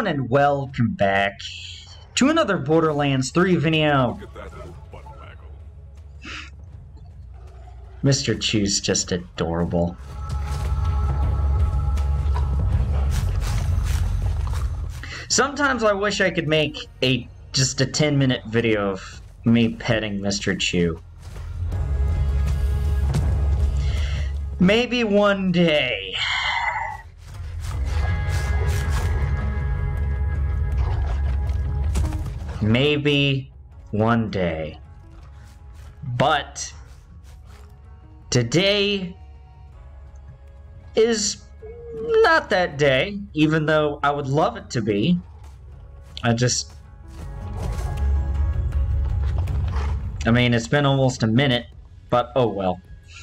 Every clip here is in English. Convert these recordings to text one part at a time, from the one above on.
everyone, and welcome back to another Borderlands 3 video. Look at that little butt waggle. Mr. Chew's just adorable. Sometimes I wish I could make just a 10-minute video of me petting Mr. Chew. Maybe one day. Maybe one day. But today is not that day, even though I would love it to be. I mean, it's been almost a minute, but oh well.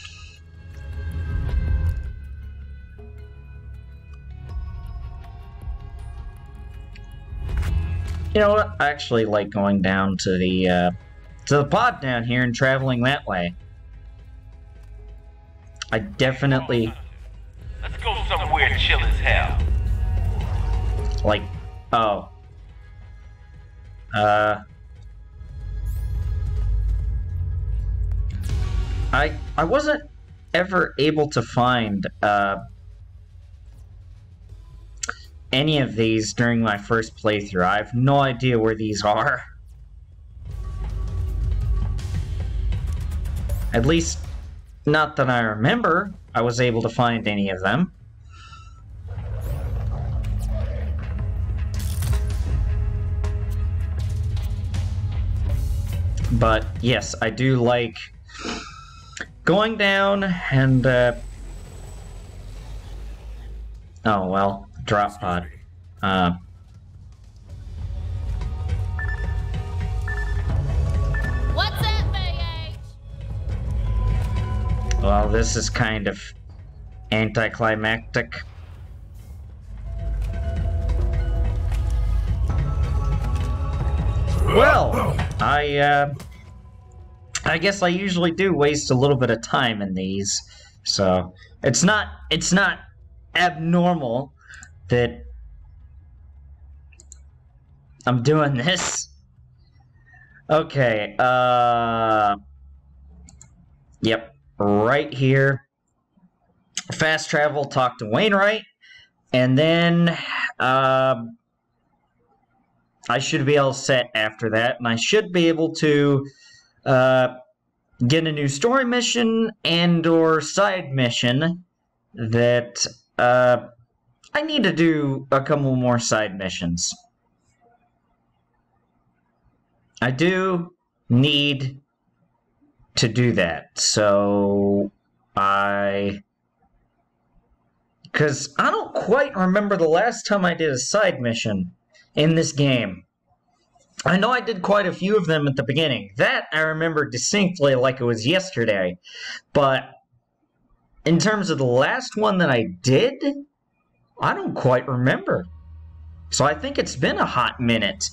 You know what? I actually like going down to the pod down here and traveling that way. I definitely... Let's go somewhere chill as hell. Like, oh. I wasn't ever able to find, any of these during my first playthrough. I have no idea where these are. At least, not that I remember I was able to find any of them. But yes, I do like going down and, oh well. Drop pod. What's up, VH? Well, this is kind of anticlimactic. Well, I guess I usually do waste a little bit of time in these, so it's not abnormal that I'm doing this. Okay, yep, right here. Fast travel, talk to Wainwright, and then, I should be all set after that, and I should be able to, get a new story mission and/or side mission that, I need to do a couple more side missions. I do need to do that, so because I don't quite remember the last time I did a side mission in this game. I know I did quite a few of them at the beginning. That I remember distinctly like it was yesterday, but in terms of the last one that I did, I don't quite remember. So I think it's been a hot minute.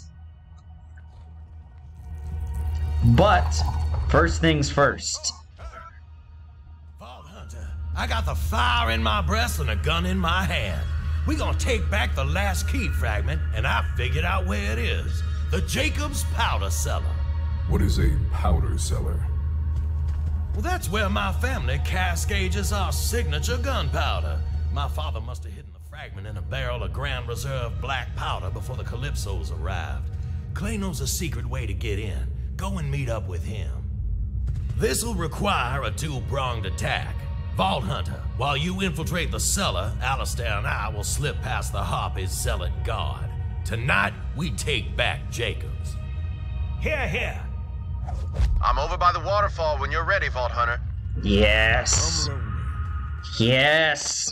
But, first things first. Vault Hunter, I got the fire in my breast and a gun in my hand. We gonna take back the last key fragment, and I figured out where it is. The Jacobs Powder Cellar. What is a powder cellar? Well, that's where my family cascages our signature gunpowder. My father must have hidden the fragment in a barrel of Grand Reserve black powder before the Calypsos arrived. Clay knows a secret way to get in. Go and meet up with him. This'll require a two-pronged attack. Vault Hunter, while you infiltrate the cellar, Alistair and I will slip past the Harpies' zealot guard. Tonight, we take back Jacobs. Here, here. I'm over by the waterfall when you're ready, Vault Hunter. Yes. Yes.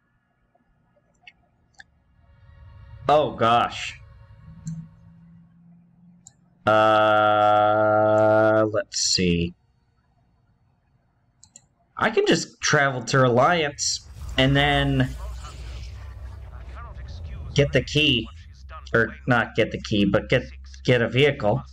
Oh gosh. Let's see. I can just travel to Reliance and then get the key. Or not get the key, but get a vehicle.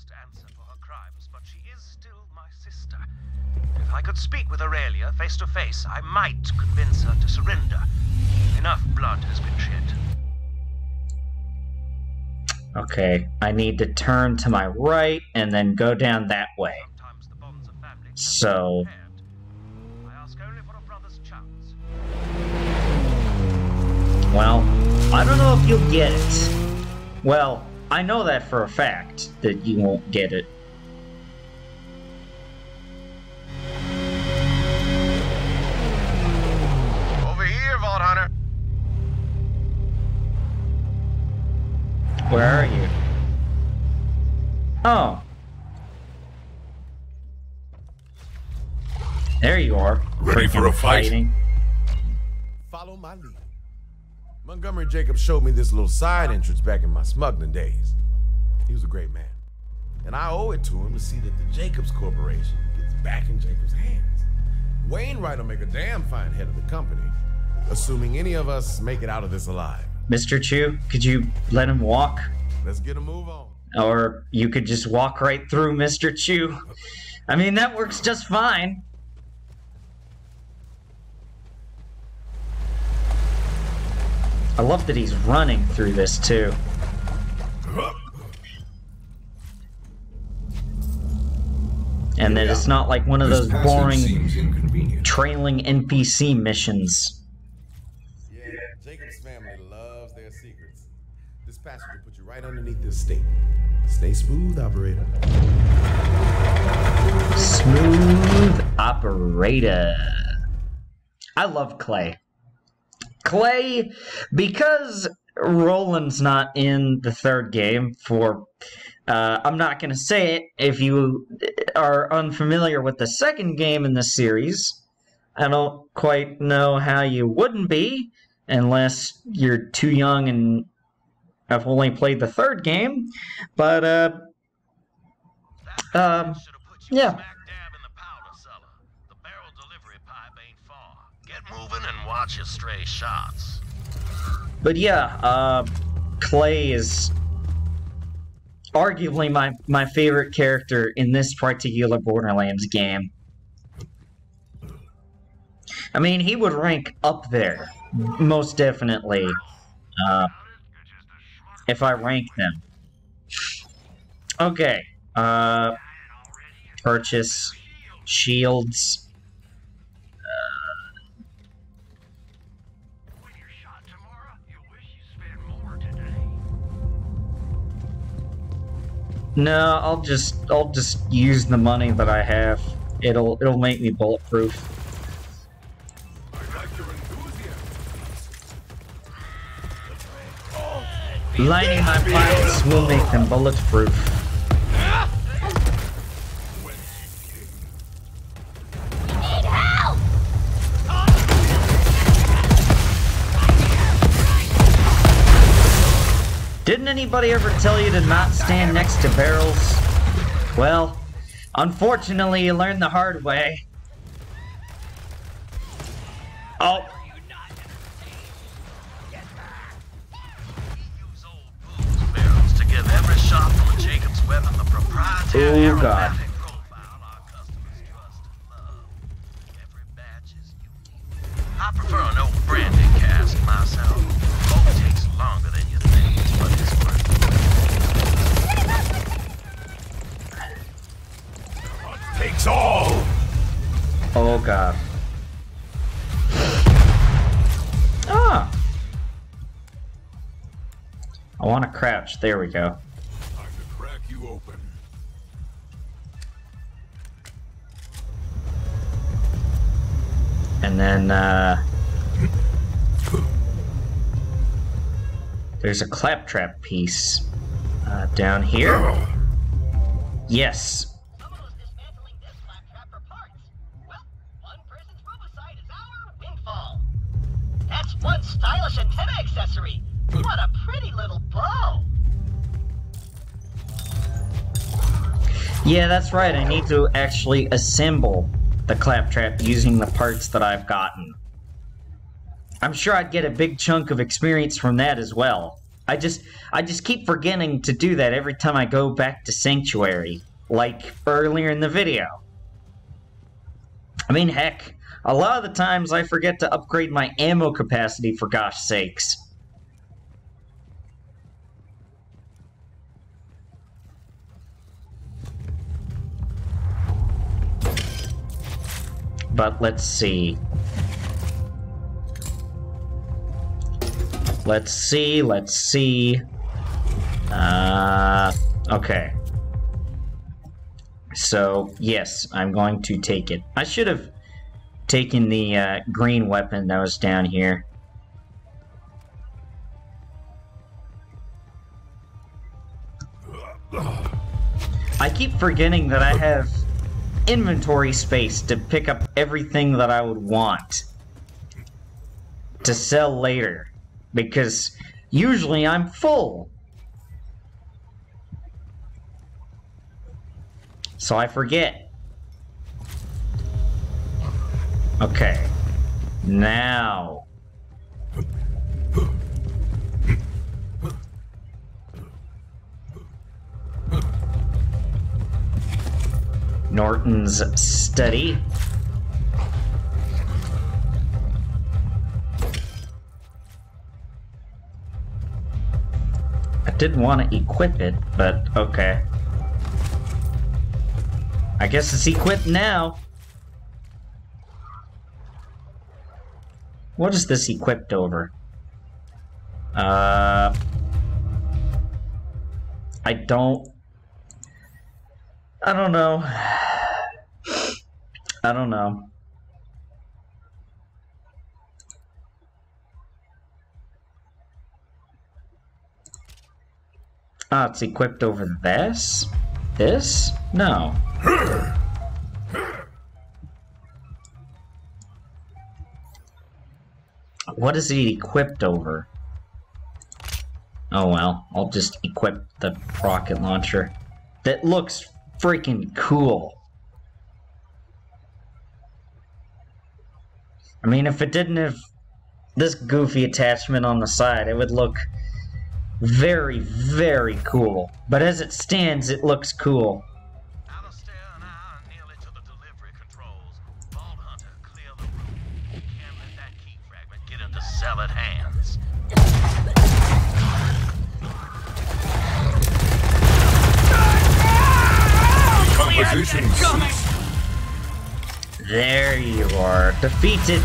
If I could speak with Aurelia face to face, I might convince her to surrender. Enough blood has been shed. Okay, I need to turn to my right and then go down that way. Sometimes the bonds of family can be So, repaired. I ask only for a brother's chance. well, I don't know if you'll get it. Well, I know that for a fact, that you won't get it. Over here, Vault Hunter. Where are you? Oh. There you are. Ready for a fight? Fighting. Follow my lead. Montgomery Jacobs showed me this little side entrance back in my smuggling days. He was a great man. And I owe it to him to see that the Jacobs Corporation gets back in Jacobs' hands. Wainwright will make a damn fine head of the company, assuming any of us make it out of this alive. Mr. Chu, could you let him walk? Let's get a move on. Or you could just walk right through Mr. Chu. I mean, that works just fine. I love that he's running through this, too. And that it's not like one of This those passage boring seems inconvenient. trailing NPC missions. Yeah, Jacobs' family loves their secrets. This passage will put you right underneath this stake. Stay smooth, operator. Smooth operator. I love Clay. Clay, because Roland's not in the third game for... I'm not going to say it. If you are unfamiliar with the second game in the series, I don't quite know how you wouldn't be, unless you're too young and have only played the third game. But, Should have put you yeah. smack dab in the powder cellar. The barrel delivery pipe ain't far. Get moving and watch your stray shots. But yeah, Clay is arguably my favorite character in this particular Borderlands game. I mean, he would rank up there, most definitely, if I rank them. Okay, purchase shields. No, I'll just use the money that I have. It'll make me bulletproof. Lining my pipes will make them bulletproof. Didn't anybody ever tell you to not stand next to barrels? Well, unfortunately, you learned the hard way. Oh. Use old booze barrels to give every shot from a Jacobs weapon the proprietary Oh, God. aromatic profile our customers trust and love. Every batch is unique. I prefer an old brandy cask myself. Both takes longer than you think, but it's worth it. Takes all! Oh, God. Ah! I want to crouch. There we go. Time to crack you open. And then, there's a claptrap piece down here. Yes. Someone was dismantling this claptrap for parts. Well, one person's robocide is our windfall. That's one stylish antenna accessory. What a pretty little bow. Yeah, that's right. I need to actually assemble the claptrap using the parts that I've gotten. I'm sure I'd get a big chunk of experience from that as well. I just keep forgetting to do that every time I go back to Sanctuary, like earlier in the video. I mean, heck, a lot of the times I forget to upgrade my ammo capacity, for gosh sakes. but let's see. Let's see. Okay. So, yes, I'm going to take it. I should have taken the green weapon that was down here. I keep forgetting that I have inventory space to pick up everything that I would want to sell later, because usually I'm full. So I forget. Okay. Now. Norton's study. I didn't want to equip it, but okay. I guess it's equipped now. What is this equipped over? I don't know. I don't know. Ah, it's equipped over this? This? No. What is it equipped over? Oh well, I'll just equip the rocket launcher. That looks freaking cool. I mean, if it didn't have this goofy attachment on the side, it would look very, very cool. But as it stands, it looks cool. Alistair and I are nearly to the delivery controls. Vault Hunter, clear the room. You can't let that key fragment get into Zealot hands. Composition ceased. There you are. Defeated.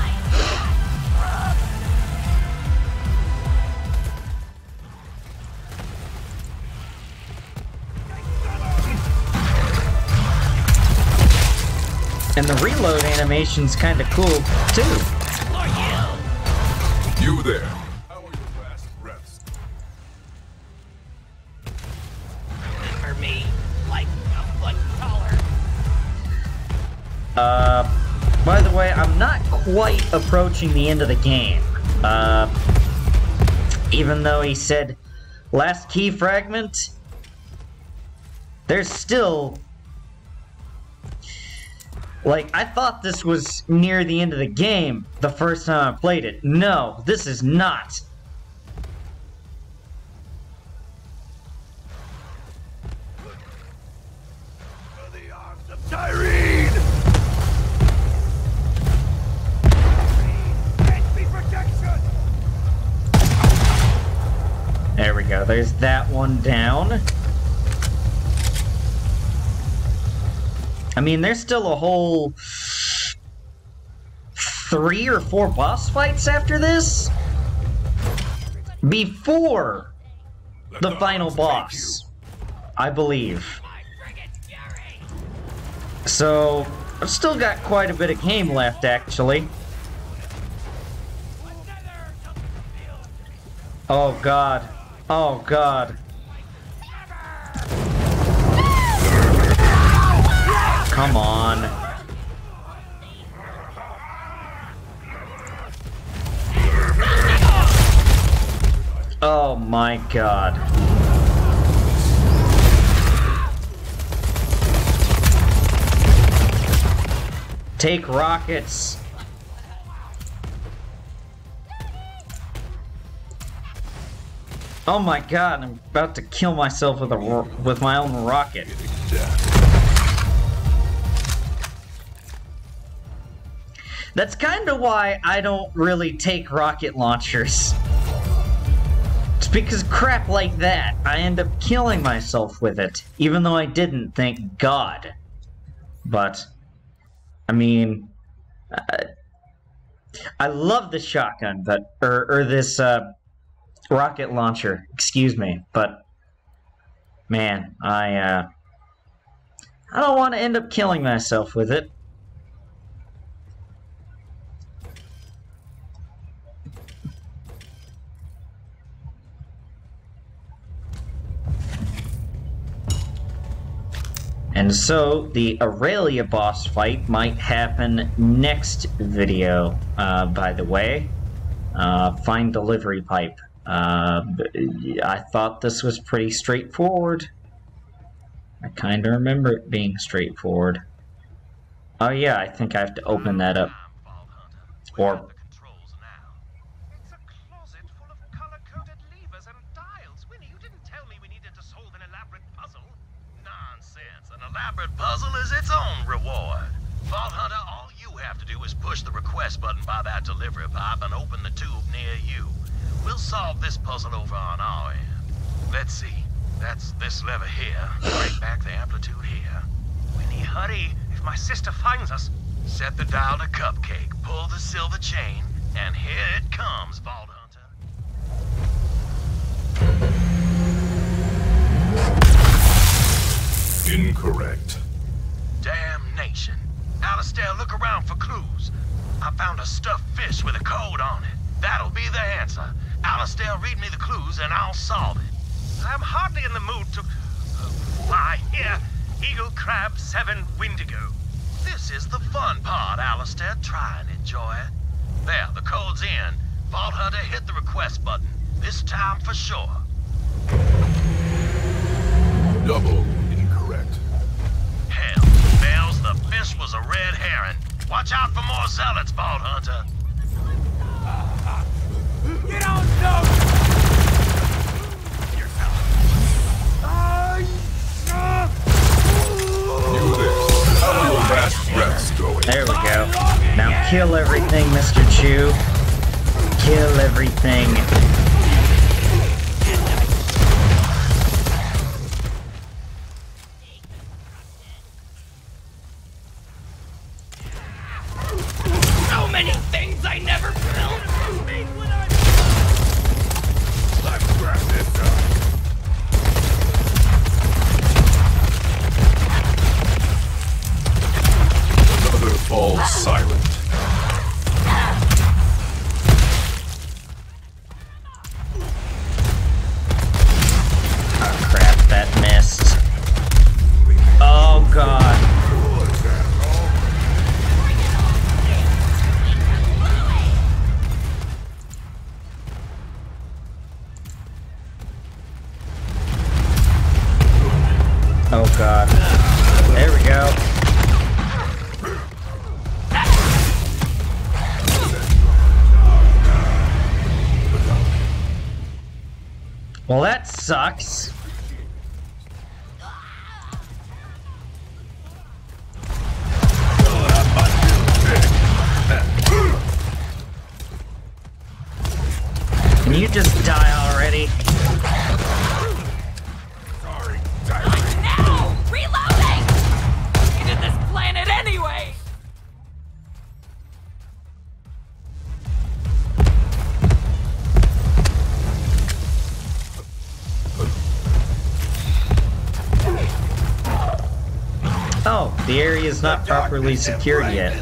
And the reload animation's kinda cool, too. You there. How are your last breaths? For me, like a foot taller. By the way, I'm not quite approaching the end of the game. Even though he said last key fragment, there's still... Like, I thought this was near the end of the game the first time I played it. No, this is not. For the arms of Tyrene! There we go, there's that one down. I mean, there's still a whole 3 or 4 boss fights after this? Before the final boss, I believe. So, I've still got quite a bit of game left, actually. Oh god. Oh god. Come on. Oh my god. Take rockets. Oh my god, I'm about to kill myself with my own rocket. That's kind of why I don't really take rocket launchers. It's because crap like that, I end up killing myself with it. Even though I didn't, thank God. But, I mean, I love the shotgun, but or this rocket launcher. Excuse me, but man, I don't want to end up killing myself with it. And so, the Aurelia boss fight might happen next video, by the way. Find delivery pipe. I thought this was pretty straightforward. I kind of remember it being straightforward. Oh yeah, I think I have to open that up. Or... It's a closet full of color-coded levers and dials. Winnie, you didn't tell me we needed to solve an elaborate puzzle. Nonsense. An elaborate puzzle is its own reward. Vault Hunter, all you have to do is push the request button by that delivery pipe and open the tube near you. We'll solve this puzzle over on our end. Let's see. That's this lever here. Break back the amplitude here. Winnie, hurry. If my sister finds us. Set the dial to Cupcake. Pull the silver chain. And here it comes, Vault Hunter. Incorrect. Damnation. Alistair, look around for clues. I found a stuffed fish with a code on it. That'll be the answer. Alistair, read me the clues and I'll solve it. I'm hardly in the mood to fly. Here, Eagle Crab 7 Windigo. This is the fun part, Alistair. Try and enjoy it. There, the code's in. Vault Hunter, hit the request button. This time for sure. Double incorrect. Hell, Bells, the fish was a red herring. Watch out for more zealots, Vault Hunter. Get on, no! How are your last breaths going? There we go. Now kill everything, Mr. Chew. Kill everything. So many things I never built. Let's wrap this up. Another falls silent. Oh crap, that missed. Oh god. Oh god. There we go. Well, that sucks. Can you just die already? Now! Reloading! Needed this planet anyway! Oh, the area is not properly secured yet.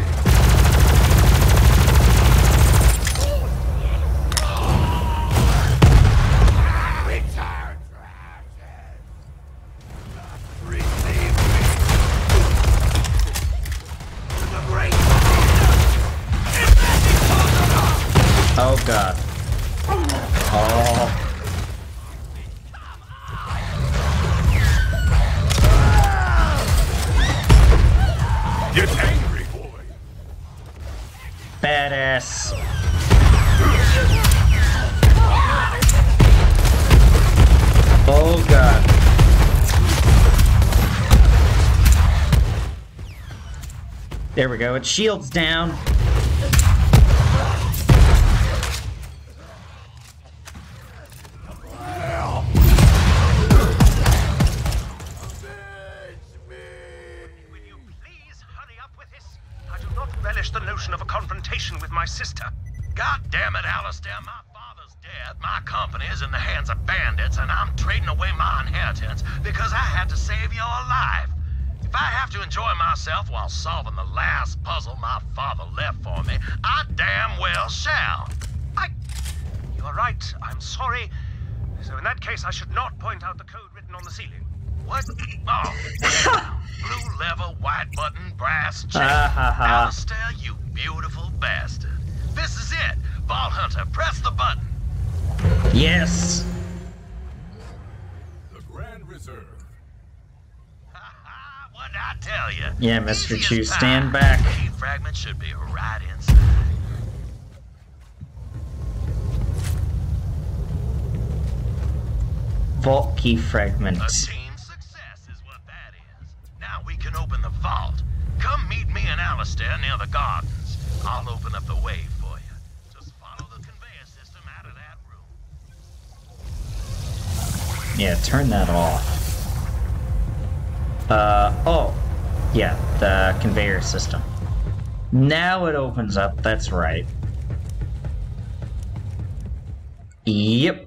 Oh god. Oh. Get angry, boy. Badass. Oh god. There we go. Its shield's down. relish the notion of a confrontation with my sister. God damn it, Alistair, my father's dead, my company is in the hands of bandits, and I'm trading away my inheritance because I had to save your life. If I have to enjoy myself while solving the last puzzle my father left for me, I damn well shall. You are right. I'm sorry. So in that case, I should not point out the code written on the ceiling. What? Oh, blue lever, white button, brass check. Alistair, you beautiful bastard. This is it. Vault Hunter, press the button. Yes. The Grand Reserve. What did I tell you? Yeah, Mr. Easy as Chu, pie. stand back. The key fragment should be right inside. Vault key fragment. A team success is what that is. Now we can open the vault. Come meet me and Alistair near the gardens. I'll open up the way for you. Just follow the conveyor system out of that room. Yeah, turn that off. Oh. Yeah, the conveyor system. Now it opens up, that's right. Yep.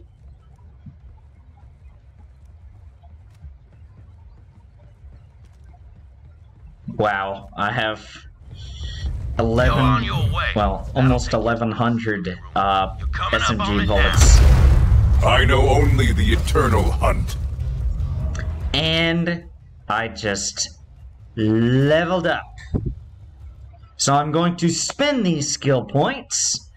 Wow, I have 11, You're on your way. well, almost 1100 SMG now. bullets. I know only the eternal hunt. And I just leveled up. So I'm going to spend these skill points.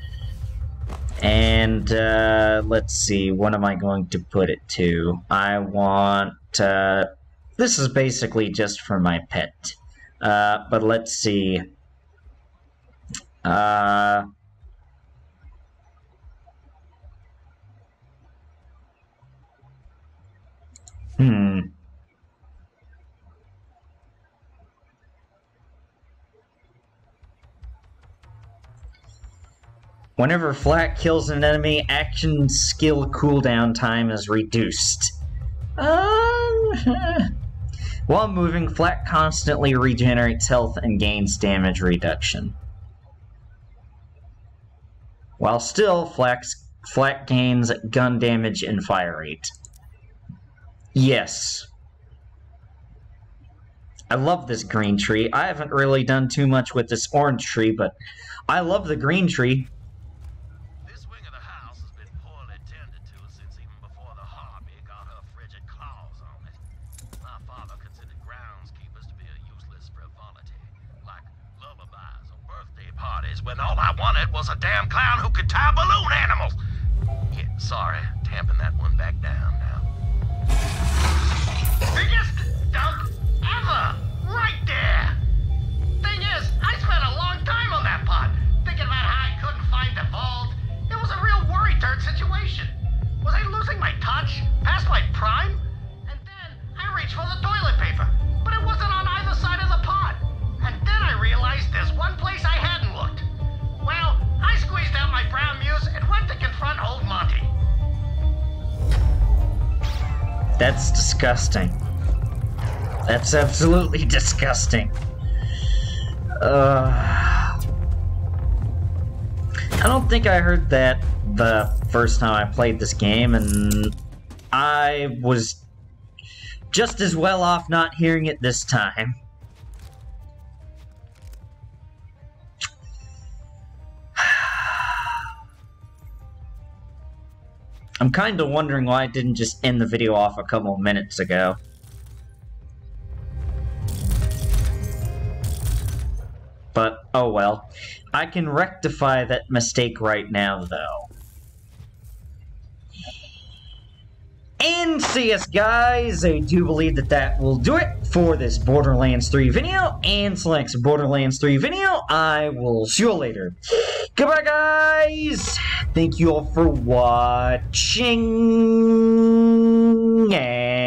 And let's see, what am I going to put it to? I want, this is basically just for my pet. But let's see. Whenever Flak kills an enemy, action skill cooldown time is reduced. While moving, Flak constantly regenerates health and gains damage reduction. While still, Flak gains gun damage and fire rate. Yes. I love this green tree. I haven't really done too much with this orange tree, but I love the green tree. This wing of the house has been poorly tended to since even before the Harpy got her frigid claws on it. My father considered groundskeepers to be a useless frivolity, like lullabies or birthday parties, when all I wanted was a damn clown who could tie balloon animals. Yeah, sorry, tamping that one back down now. Biggest dump ever! Right there! Thing is, I spent a long time on that pot, thinking about how I couldn't find the vault. It was a real worry-turd situation. Was I losing my touch? Past my prime? And then I reached for the toilet paper, but it wasn't on either side of the pot. And then I realized there's one place I hadn't looked. Well, I squeezed out my brown muse and went to confront old Monty. That's disgusting. That's absolutely disgusting. I don't think I heard that the first time I played this game, and I was just as well off not hearing it this time. I'm kind of wondering why I didn't just end the video off a couple of minutes ago. But, oh well. I can rectify that mistake right now, though. And so yes, guys, I do believe that that will do it for this Borderlands 3 video, and so next Borderlands 3 video, I will see you later. Goodbye, guys! Thank you all for watching, and